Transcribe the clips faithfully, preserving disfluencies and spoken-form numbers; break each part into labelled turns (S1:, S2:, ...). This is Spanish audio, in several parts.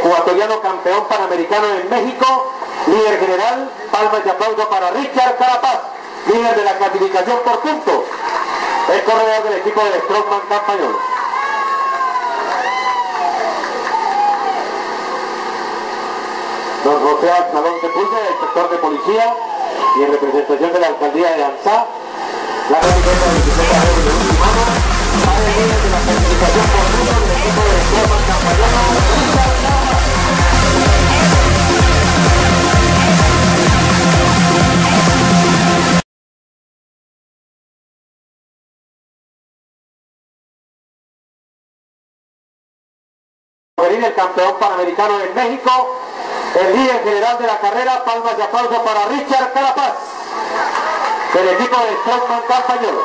S1: ecuatoriano campeón panamericano en México, líder general. Palmas de aplauso para Richard Carapaz, líder de la clasificación por puntos, el corredor del equipo de Strongman Campañolo. Don José Salón Sepúlveda, el inspector de policía, y en representación de la alcaldía de Anzá, la camiseta de bicicleta de última mano para el líder de la clasificación por puntos del equipo de Strongman Campañolo, Richard Carapaz. El campeón panamericano en México, el líder general de la carrera. Palmas de aplauso para Richard Carapaz, del equipo de Strongman Campañolo.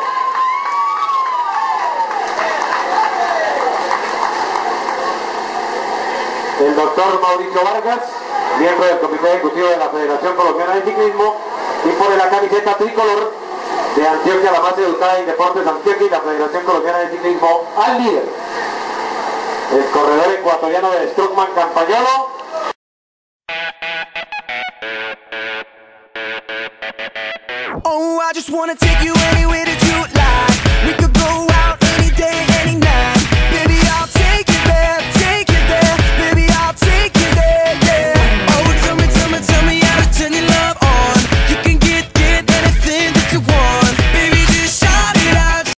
S1: El doctor Mauricio Vargas, miembro del Comité Ejecutivo de la Federación Colombiana de Ciclismo, y por la camiseta tricolor de Antioquia, la más educada en deportes Antioquia, y la Federación Colombiana de Ciclismo, al líder, el corredor ecuatoriano de Strongman Campañolo.
S2: Oh, I just wanna take you anywhere to